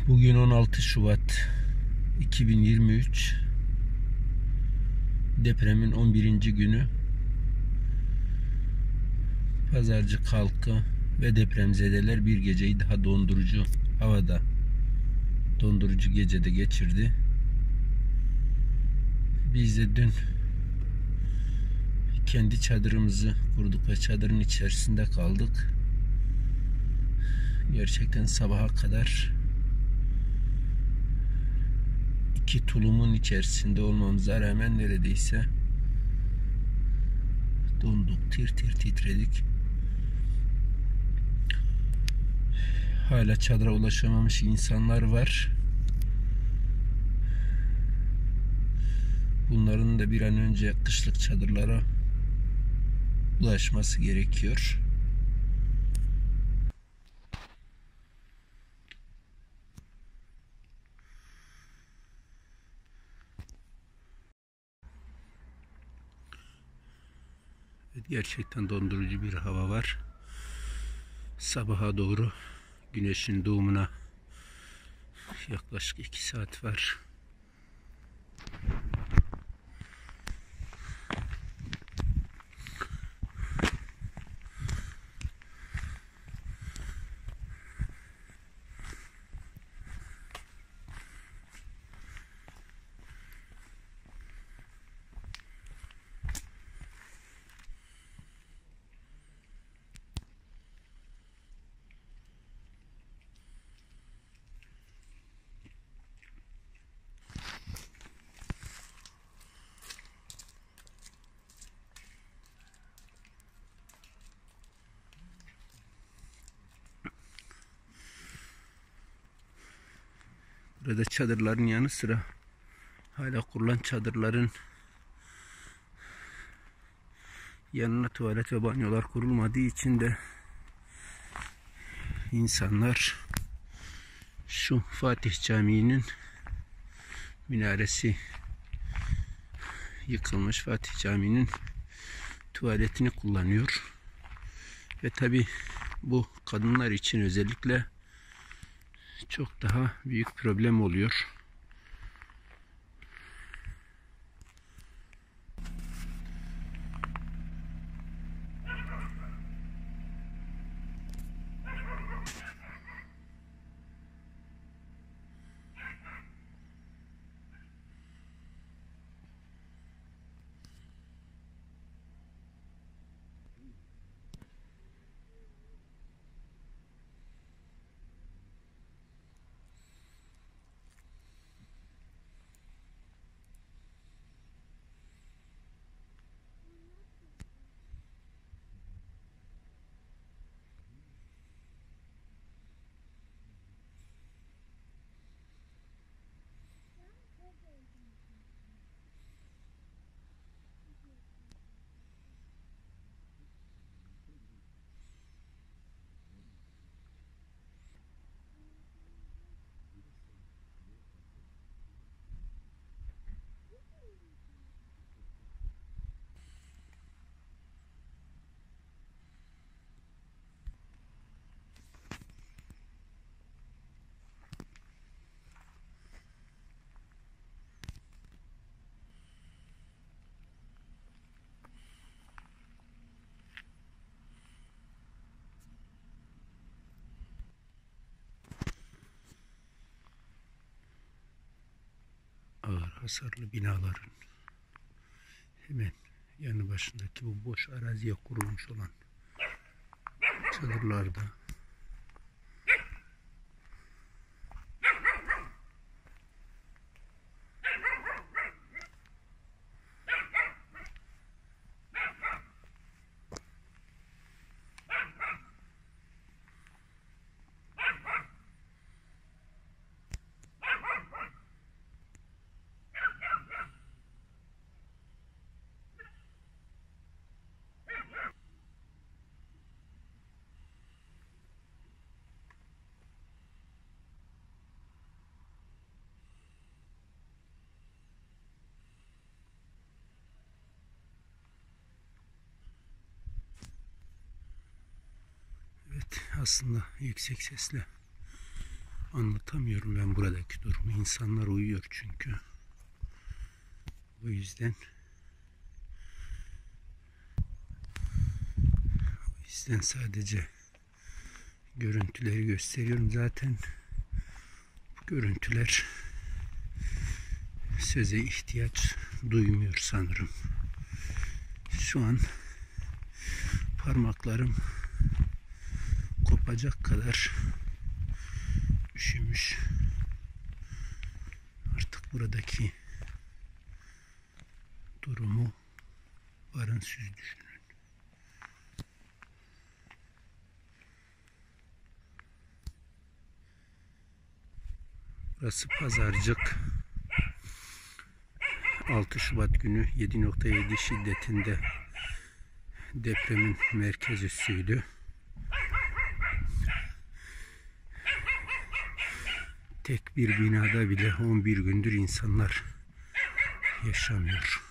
Bugün 16 Şubat 2023, depremin 11. günü. Pazarcık halkı ve depremzedeler bir geceyi daha dondurucu havada, dondurucu gecede geçirdi. Biz de dün kendi çadırımızı kurduk ve çadırın içerisinde kaldık. Gerçekten sabaha kadar iki tulumun içerisinde olmamıza rağmen neredeyse donduk, tir tir titredik. Hala çadıra ulaşamamış insanlar var. Bunların da bir an önce kışlık çadırlara ulaşması gerekiyor. Evet, gerçekten dondurucu bir hava var. Sabaha doğru güneşin doğumuna yaklaşık 2 saat var. Burada çadırların yanı sıra hala kurulan çadırların yanına tuvalet ve banyolar kurulmadığı için de insanlar şu Fatih Camii'nin minaresi yıkılmış Fatih Camii'nin tuvaletini kullanıyor. Ve tabi bu kadınlar için özellikle çok daha büyük problem oluyor. Ağır hasarlı binaların hemen yanı başındaki bu boş araziye kurulmuş olan çadırlarda aslında yüksek sesle Anlatamıyorum ben buradaki durumu. İnsanlar uyuyor çünkü. O yüzden sadece görüntüleri gösteriyorum. Zaten bu görüntüler söze ihtiyaç duymuyor sanırım. Şu an parmaklarım kopacak kadar üşümüş. Artık buradaki durumu varın siz düşünün. Burası Pazarcık. 6 Şubat günü 7.7 şiddetinde depremin merkez üssüydü. Tek bir binada bile 11 gündür insanlar yaşamıyor.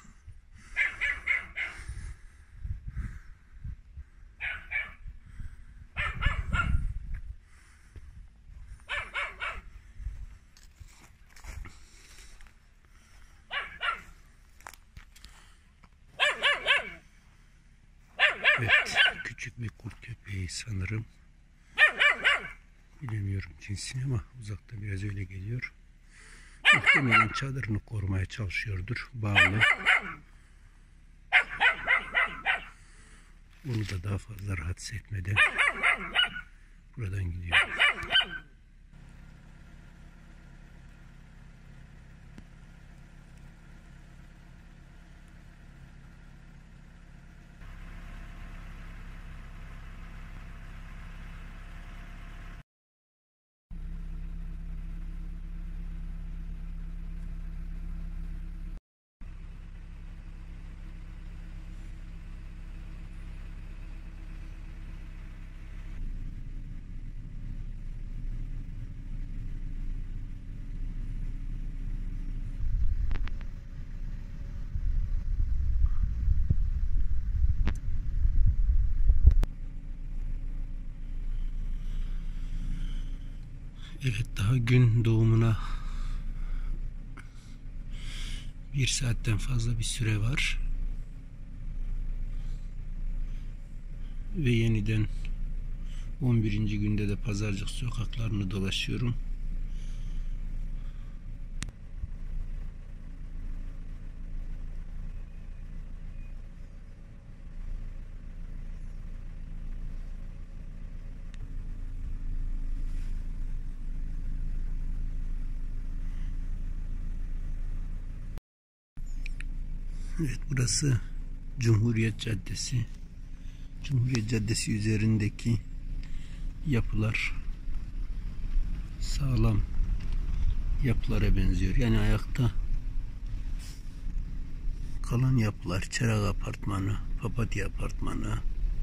Evet, küçük bir kurt köpeği sanırım. Bilemiyorum cinsini ama uzakta biraz öyle geliyor. Muhtemelen çadırını korumaya çalışıyordur. Bağlı. Onu da daha fazla rahatsız etmeden buradan gidiyor. Evet, daha gün doğumuna 1 saatten fazla bir süre var. Ve yeniden 11. günde de Pazarcık sokaklarını dolaşıyorum. Evet, burası Cumhuriyet Caddesi. Cumhuriyet Caddesi üzerindeki yapılar sağlam yapılara benziyor. Yani ayakta kalan yapılar. Çırak Apartmanı, Papatya Apartmanı.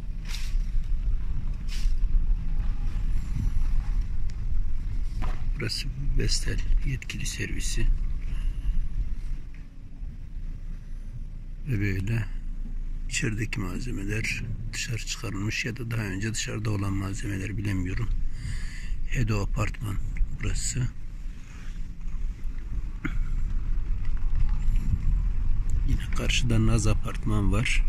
Burası Vestel yetkili servisi. Ve böyle içerideki malzemeler dışarı çıkarılmış ya da daha önce dışarıda olan malzemeler, bilemiyorum. Edo Apartman burası. Yine karşıda Naz Apartman var.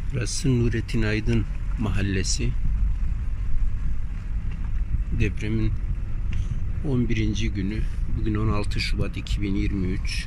Burası Nurettin Aydın Mahallesi. Depremin 11. günü. Bugün 16 Şubat 2023.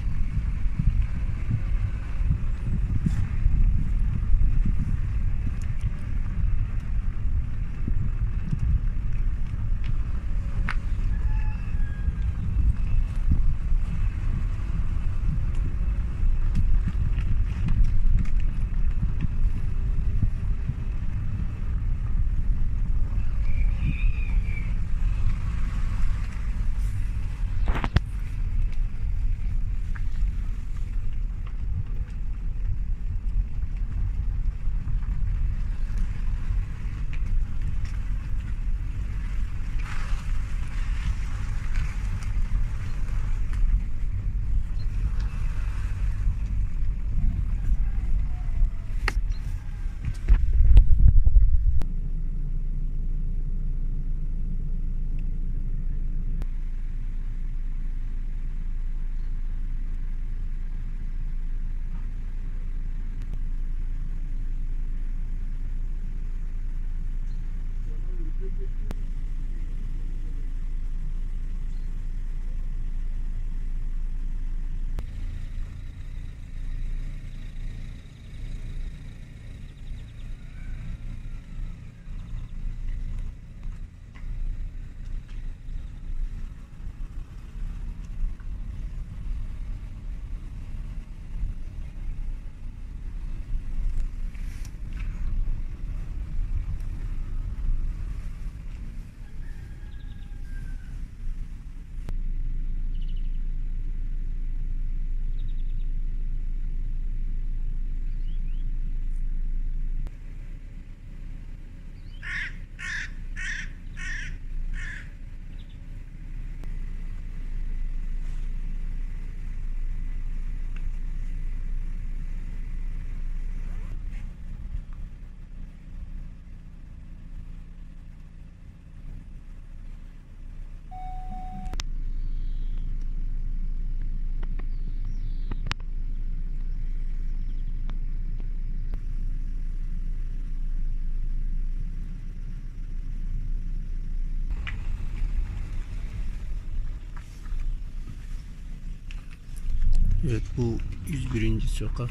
Evet, bu 101. sokak.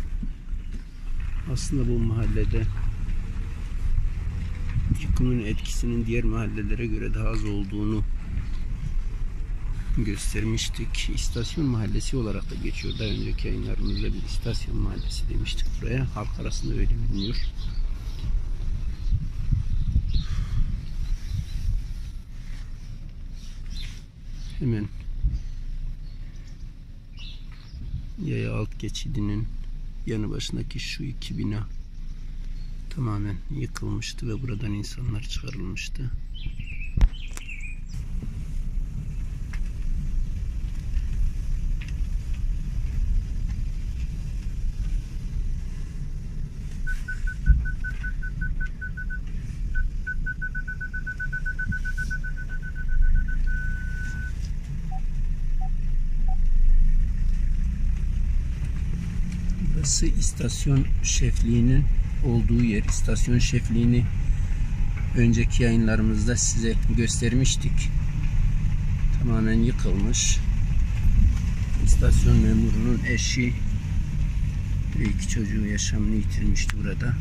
Aslında bu mahallede yıkımın etkisinin diğer mahallelere göre daha az olduğunu göstermiştik. İstasyon mahallesi olarak da geçiyor. Daha önceki yayınlarımızda bir istasyon mahallesi demiştik buraya. Halk arasında öyle biliniyor. Hemen yaya alt geçidinin yanı başındaki şu iki bina tamamen yıkılmıştı ve buradan insanlar çıkarılmıştı. Burası istasyon şefliğinin olduğu yer. İstasyon şefliğini önceki yayınlarımızda size göstermiştik. Tamamen yıkılmış. İstasyon memurunun eşi ve iki çocuğu yaşamını yitirmişti burada.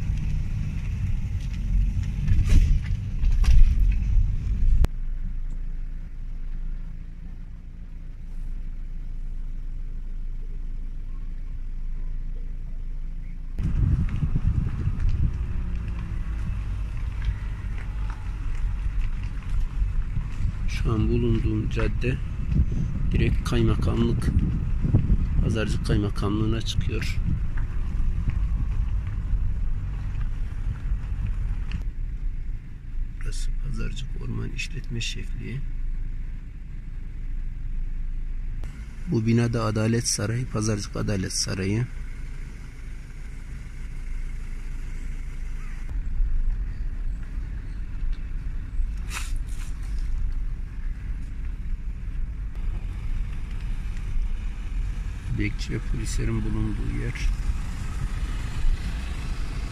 Şu an bulunduğum cadde direkt kaymakamlık, Pazarcık Kaymakamlığı'na çıkıyor. Burası Pazarcık Orman İşletme Şefliği. Bu binada Adalet Sarayı, Pazarcık Adalet Sarayı. Bekçi ve polislerin bulunduğu yer.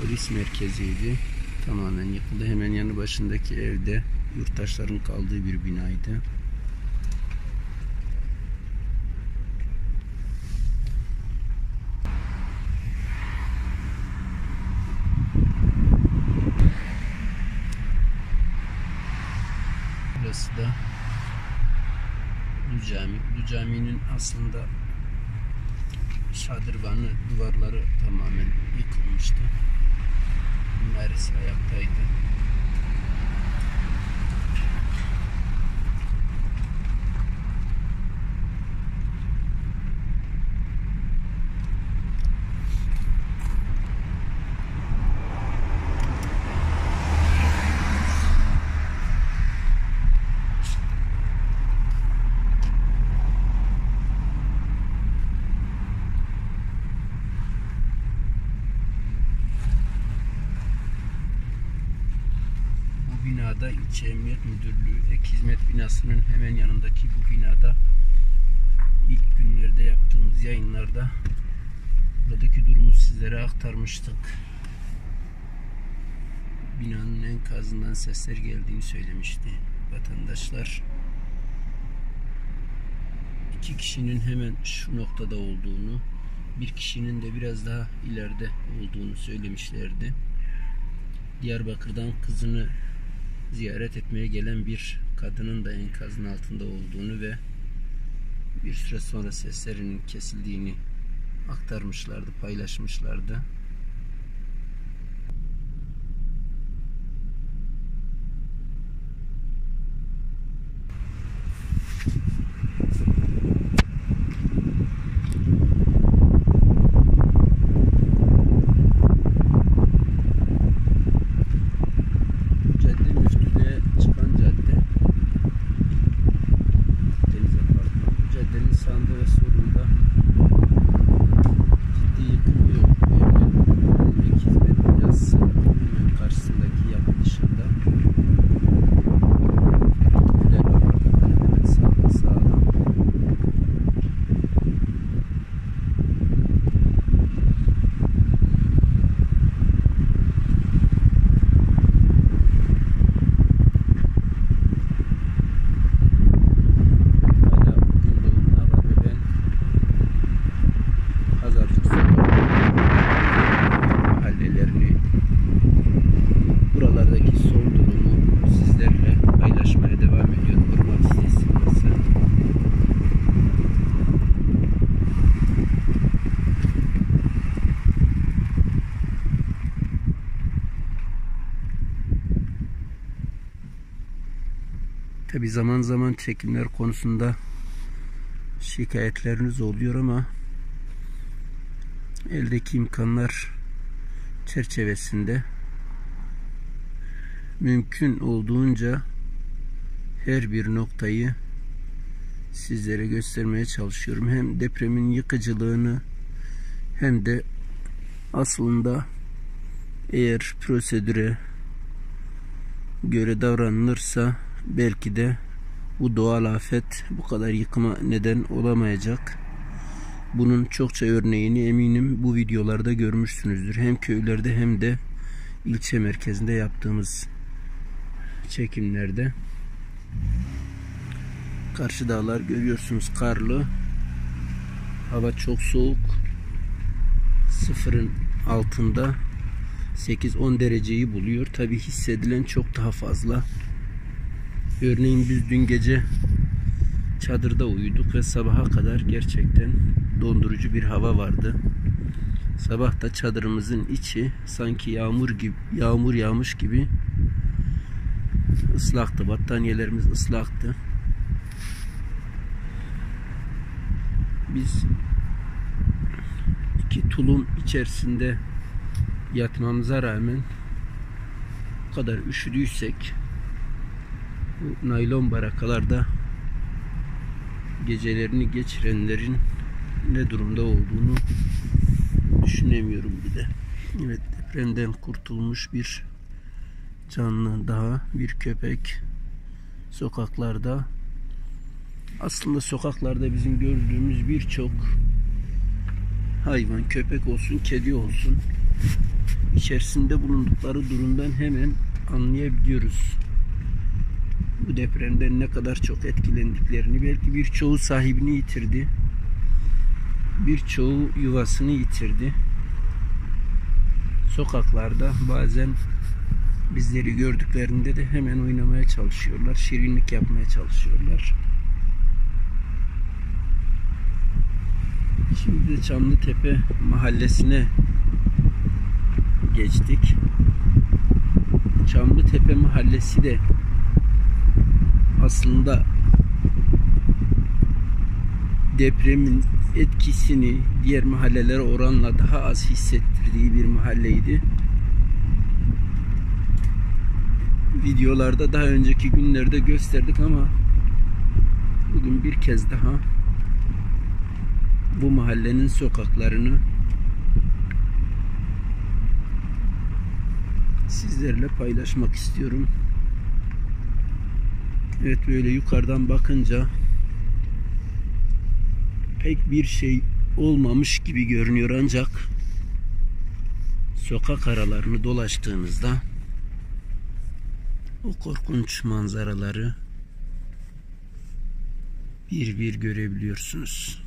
polis merkeziydi. Tamamen yıkıldı. Hemen yanı başındaki evde yurttaşların kaldığı bir binaydı. Burası da Ulu Cami. Ulu Cami'nin aslında şadırvanı, duvarları tamamen yıkılmıştı. Minaresi ayaktaydı. Binada İlçe Emniyet Müdürlüğü Ek Hizmet binasının hemen yanındaki bu binada ilk günlerde yaptığımız yayınlarda buradaki durumu sizlere aktarmıştık. Binanın enkazından sesler geldiğini söylemişti vatandaşlar. 2 kişinin hemen şu noktada olduğunu, bir kişinin de biraz daha ileride olduğunu söylemişlerdi. Diyarbakır'dan kızını ziyaret etmeye gelen bir kadının da enkazın altında olduğunu ve bir süre sonra seslerinin kesildiğini aktarmışlardı, paylaşmışlardı. Sağında ve solunda ciddi yıkılıyor. Ek Hizmet binası hemen karşısındaki yapı dışında. Güler apartmanı hemen sağda. Buralardaki son durumu sizlerle paylaşmaya devam ediyorum. Kurmak isterseniz. Tabi zaman zaman çekimler konusunda şikayetleriniz oluyor ama eldeki imkanlar çerçevesinde mümkün olduğunca her bir noktayı sizlere göstermeye çalışıyorum. Hem depremin yıkıcılığını hem de aslında eğer prosedüre göre davranılırsa belki de bu doğal afet bu kadar yıkıma neden olamayacak. Bunun çokça örneğini eminim bu videolarda görmüşsünüzdür. Hem köylerde hem de ilçe merkezinde yaptığımız çekimlerde. Karşı dağlar görüyorsunuz, karlı. Hava çok soğuk. Sıfırın altında 8-10 dereceyi buluyor. Tabi hissedilen çok daha fazla. Örneğin biz dün gece çadırda uyuduk ve sabaha kadar gerçekten dondurucu bir hava vardı. Sabah da çadırımızın içi sanki yağmur yağmış gibi ıslaktı. Battaniyelerimiz ıslaktı. Biz iki tulum içerisinde yatmamıza rağmen bu kadar üşüdüysek bu naylon barakalarda gecelerini geçirenlerin ne durumda olduğunu düşünemiyorum bir de. Evet, depremden kurtulmuş bir canlı daha, bir köpek sokaklarda. Aslında sokaklarda bizim gördüğümüz birçok hayvan, köpek olsun, kedi olsun, içerisinde bulundukları durumdan hemen anlayabiliyoruz. Bu depremden ne kadar çok etkilendiklerini. Belki birçoğu sahibini yitirdi. Birçoğu yuvasını yitirdi. Sokaklarda bazen bizleri gördüklerinde de hemen oynamaya çalışıyorlar. Şirinlik yapmaya çalışıyorlar. Şimdi de Çamlıtepe mahallesine geçtik. Çamlıtepe mahallesi de aslında depremin etkisini diğer mahallelere oranla daha az hissettirdiği bir mahalleydi. Videolarda daha önceki günlerde gösterdik ama bugün bir kez daha bu mahallenin sokaklarını sizlerle paylaşmak istiyorum. Evet, böyle yukarıdan bakınca pek bir şey olmamış gibi görünüyor, ancak sokak aralarını dolaştığınızda o korkunç manzaraları bir bir görebiliyorsunuz.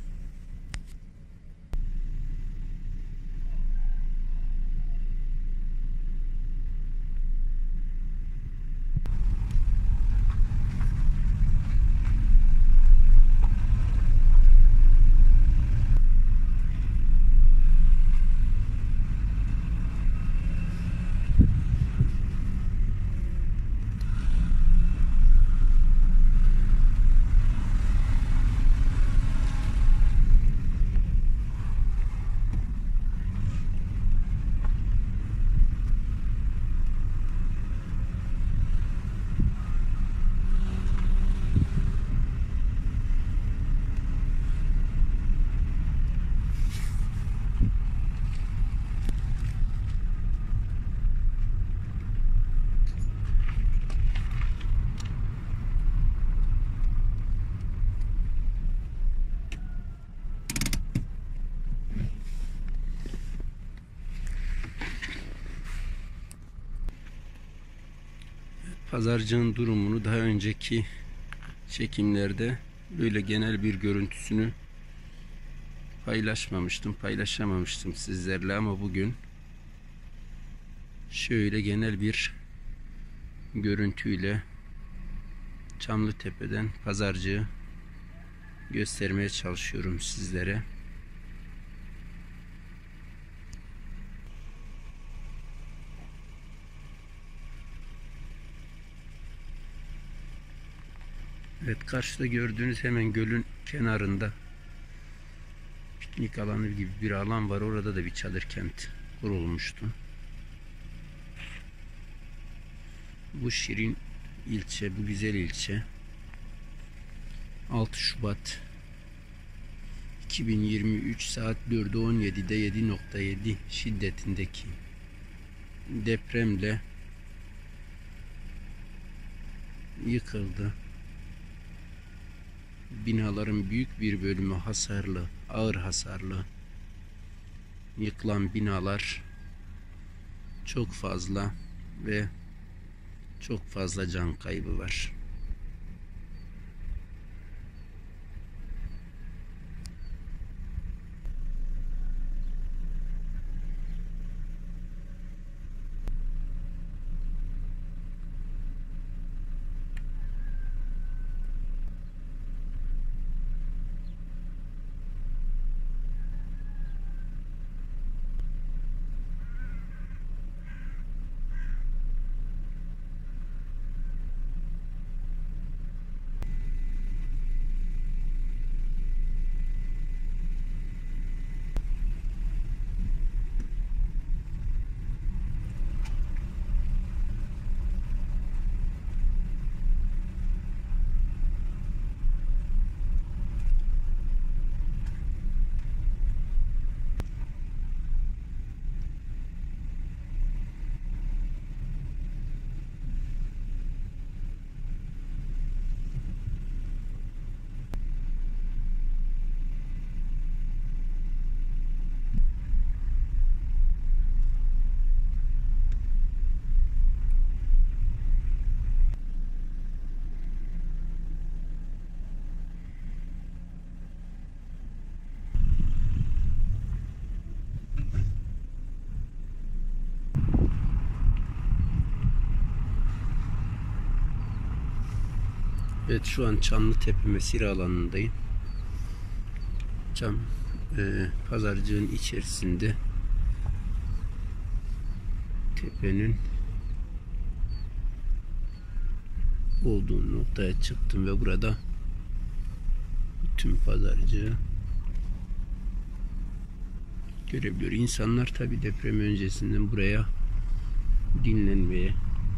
Pazarcığın durumunu daha önceki çekimlerde böyle genel bir görüntüsünü paylaşamamıştım sizlerle, ama bugün şöyle genel bir görüntüyle Çamlıtepe'den pazarcığı göstermeye çalışıyorum sizlere. Evet, karşıda gördüğünüz hemen gölün kenarında piknik alanı gibi bir alan var. Orada da bir çadır kent kurulmuştu. Bu şirin ilçe, bu güzel ilçe 6 Şubat 2023 saat 4'ü 17'de 7.7 şiddetindeki depremle yıkıldı. Binaların büyük bir bölümü hasarlı, ağır hasarlı. Yıkılan binalar çok fazla ve çok fazla can kaybı var. Evet, şu an Çamlıtepe mesire alanındayım. Pazarcığın içerisinde tepenin olduğu noktaya çıktım ve burada tüm pazarcığı görebiliyor. İnsanlar tabi deprem öncesinden buraya dinlenmeye,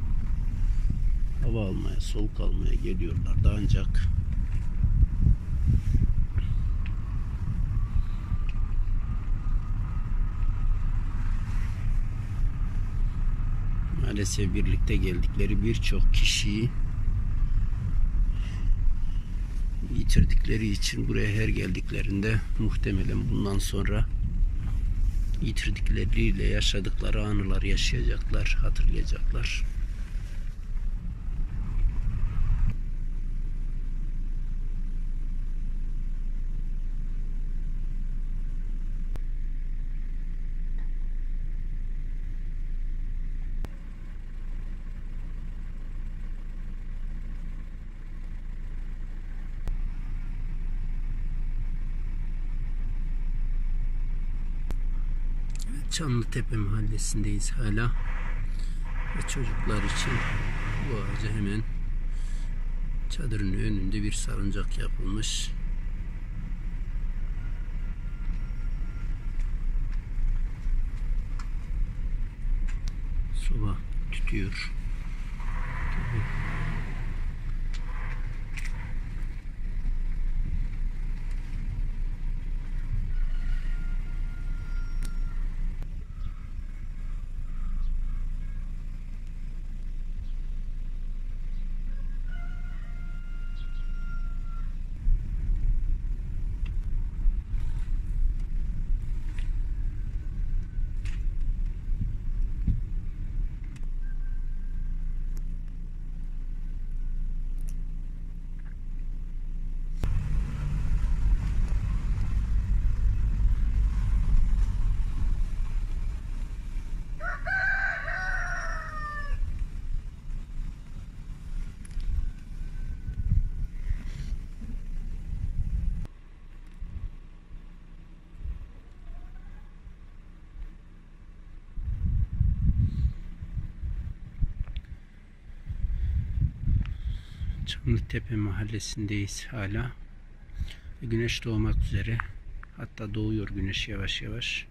hava almaya, soluk almaya geliyorlardı, ancak maalesef birlikte geldikleri birçok kişiyi yitirdikleri için buraya her geldiklerinde muhtemelen bundan sonra yitirdikleriyle yaşadıkları anılar yaşayacaklar, hatırlayacaklar. Çamlıtepe mahallesindeyiz hala ve çocuklar için bu ağaca hemen çadırın önünde bir salıncak yapılmış. Soba tütüyor. Çamlıtepe mahallesindeyiz hala. Güneş doğmak üzere. Hatta doğuyor güneş yavaş yavaş.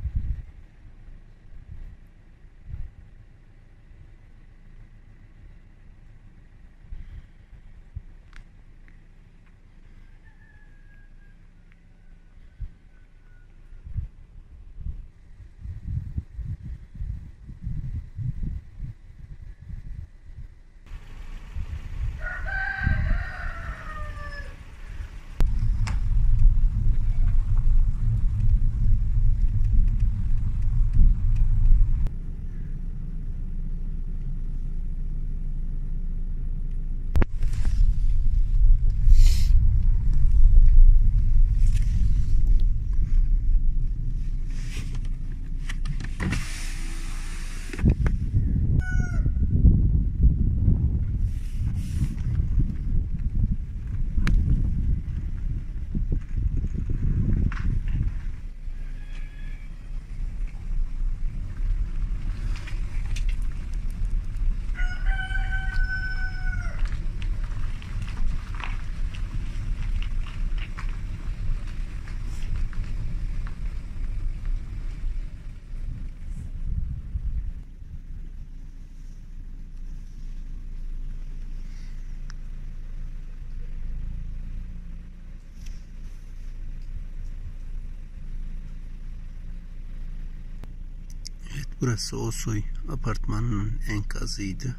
Burası Osoy apartmanının enkazıydı.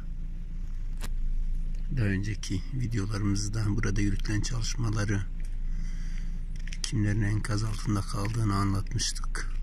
Daha önceki videolarımızda burada yürütülen çalışmaları, kimlerin enkaz altında kaldığını anlatmıştık.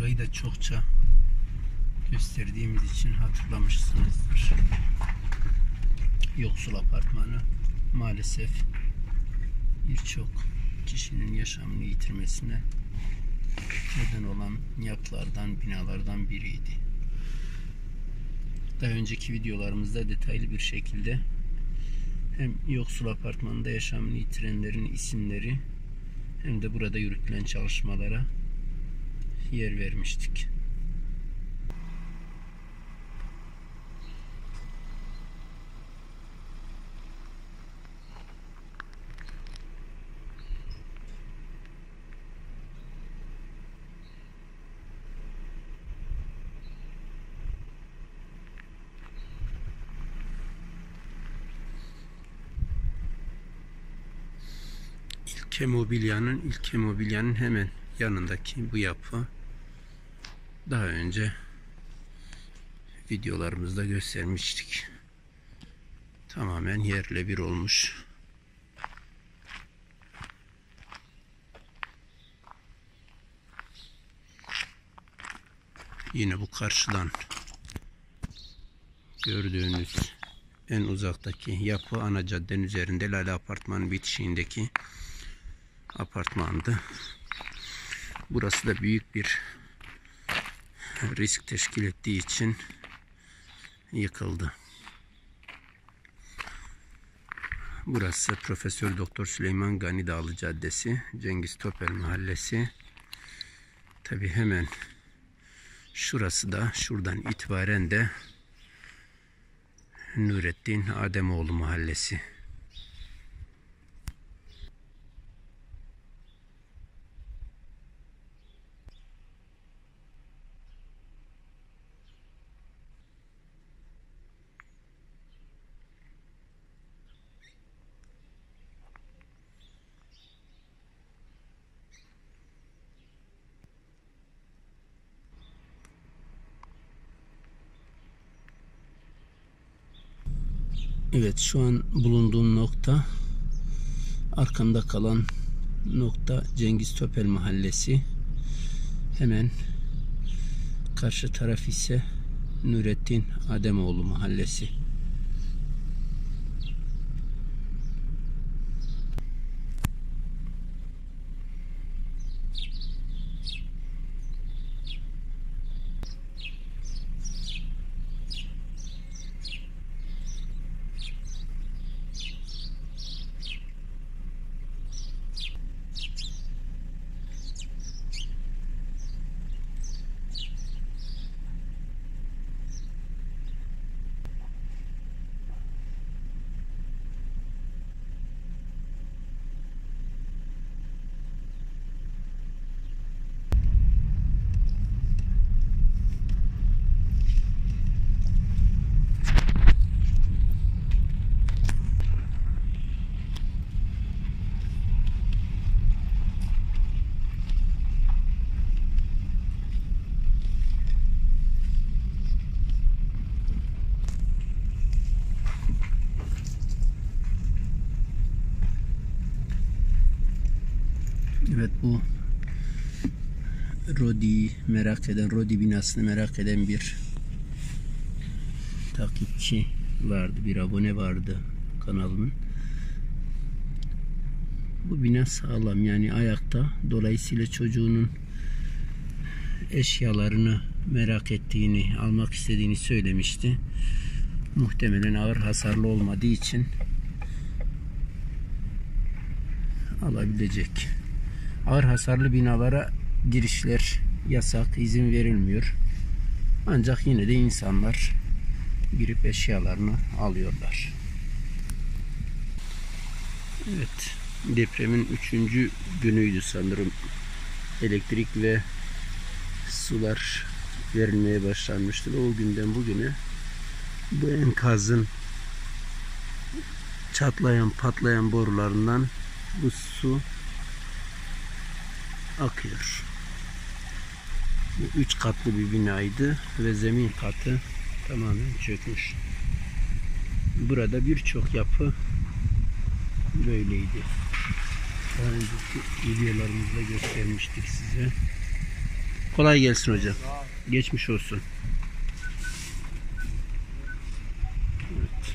burayı da çokça gösterdiğimiz için hatırlamışsınızdır. Yoksul apartmanı maalesef birçok kişinin yaşamını yitirmesine neden olan yapılardan, binalardan biriydi. Daha önceki videolarımızda detaylı bir şekilde hem yoksul apartmanında yaşamını yitirenlerin isimleri hem de burada yürütülen çalışmalara yer vermiştik. İlke Mobilya'nın hemen yanındaki bu yapı daha önce videolarımızda göstermiştik. Tamamen yerle bir olmuş. Yine bu karşıdan gördüğünüz en uzaktaki yapı ana caddenin üzerinde Lale Apartmanı bitişiğindeki apartmandı. Burası da büyük bir risk teşkil ettiği için yıkıldı. Burası Profesör Doktor Süleyman Gani Dağlı Caddesi, Cengiz Topel Mahallesi. Tabi hemen şurası da, şuradan itibaren de Nurettin Ademoğlu Mahallesi. Evet, şu an bulunduğum nokta, arkamda kalan nokta Cengiz Topel Mahallesi. Hemen karşı taraf ise Nurettin Ademoğlu Mahallesi. Evet, bu Rodi binasını merak eden bir takipçi vardı, bir abone vardı kanalımın. Bu bina sağlam, yani ayakta. Dolayısıyla çocuğunun eşyalarını merak ettiğini, almak istediğini söylemişti. Muhtemelen ağır hasarlı olmadığı için alabilecek. Ağır hasarlı binalara girişler yasak, izin verilmiyor. Ancak yine de insanlar girip eşyalarını alıyorlar. Evet, depremin 3. günüydü sanırım. Elektrik ve sular verilmeye başlanmıştı. O günden bugüne bu enkazın çatlayan, patlayan borularından bu su akıyor. 3 katlı bir binaydı ve zemin katı tamamen çökmüş. Burada birçok yapı böyleydi. Daha önceki videolarımızda göstermiştik size. Kolay gelsin hocam. Geçmiş olsun. Evet.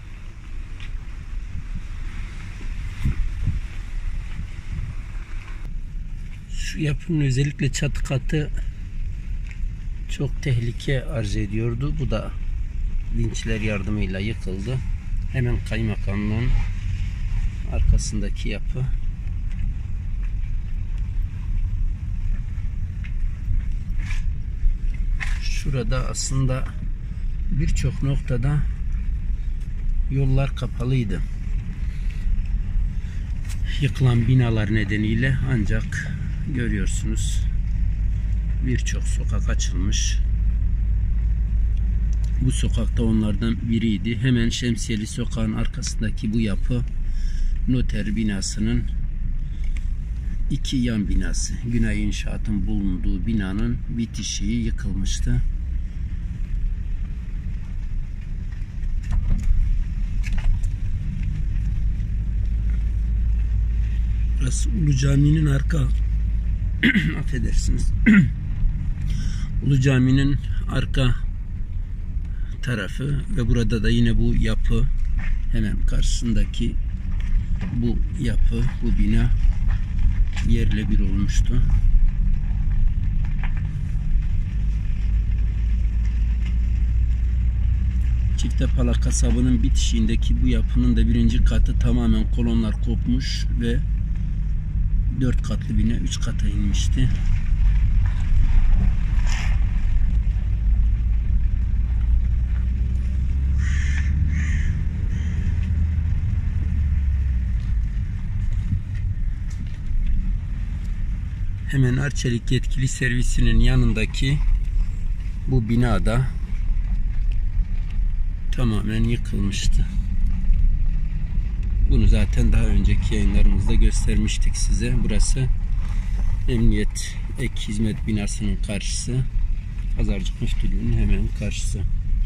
Şu yapının özellikle çatı katı çok tehlike arz ediyordu. Bu da vinçler yardımıyla yıkıldı. Hemen kaymakamlığın arkasındaki yapı. Şurada aslında birçok noktada yollar kapalıydı. Yıkılan binalar nedeniyle, ancak görüyorsunuz birçok sokak açılmış. Bu sokakta onlardan biriydi. Hemen Şemsiyeli Sokağın arkasındaki bu yapı noter binasının iki yan binası. Günay İnşaat'ın bulunduğu binanın bitişiği yıkılmıştı. Burası Ulu Cami'nin arka affedersiniz. Ulu Cami'nin arka tarafı ve burada da yine bu yapı, hemen karşısındaki bu yapı, bu bina yerle bir olmuştu. Çiftepala kasabının bitişiğindeki bu yapının da birinci katı tamamen kolonlar kopmuş ve 4 katlı bina 3 kata inmişti. Hemen Arçelik Yetkili Servisinin yanındaki bu binada tamamen yıkılmıştı. Bunu zaten daha önceki yayınlarımızda göstermiştik size. Burası Emniyet Ek Hizmet binasının karşısı. Pazarcık Müftülüğü'nün hemen karşısı.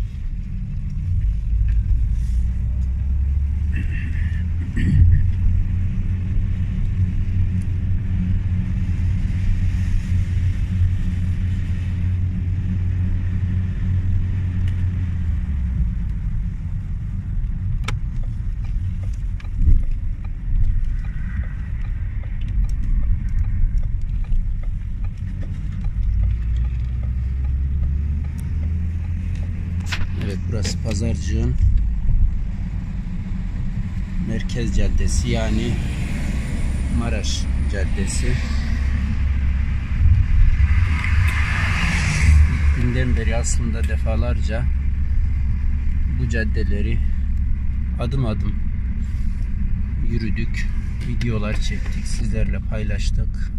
Evet, burası Pazarcık'ın merkez caddesi, yani Maraş Caddesi. İlk günden beri aslında defalarca bu caddeleri adım adım yürüdük, videolar çektik, sizlerle paylaştık.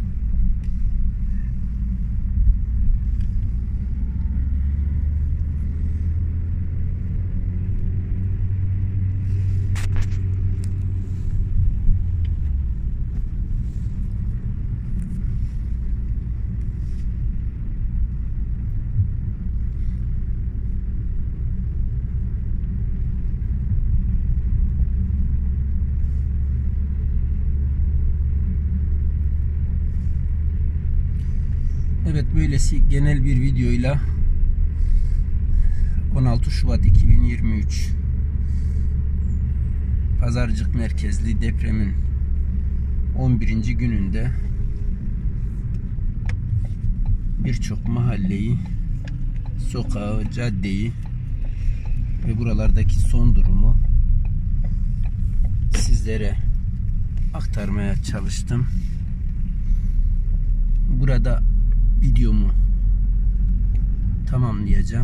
Evet, böylesi genel bir videoyla 16 Şubat 2023 Pazarcık merkezli depremin 11. gününde birçok mahalleyi, sokağı, caddeyi ve buralardaki son durumu sizlere aktarmaya çalıştım. Burada videomu tamamlayacağım.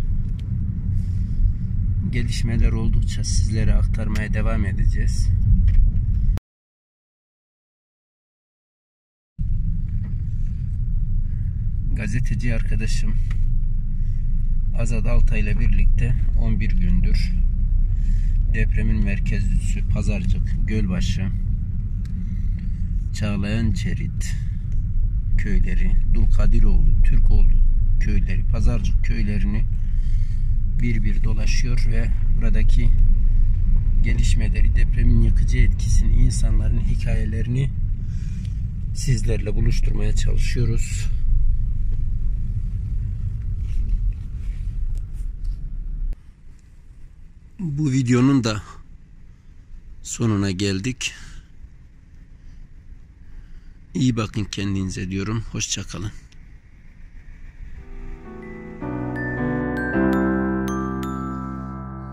Gelişmeler oldukça sizlere aktarmaya devam edeceğiz. Gazeteci arkadaşım Azad Altay ile birlikte 11 gündür depremin merkez üssü Pazarcık, Gölbaşı, Çağlayan Çerit köyleri, Dulkadiroğlu, Türkoğlu köyleri, Pazarcık köylerini bir bir dolaşıyor ve buradaki gelişmeleri, depremin yıkıcı etkisini, insanların hikayelerini sizlerle buluşturmaya çalışıyoruz. Bu videonun da sonuna geldik. İyi bakın kendinize diyorum. Hoşça kalın.